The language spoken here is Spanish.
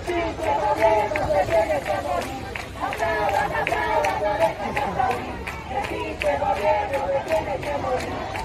pinche gobierno se tiene que morir. Aplaudan, aplaudan, no dejen de aplaudir. El pinche gobierno se tiene que morir.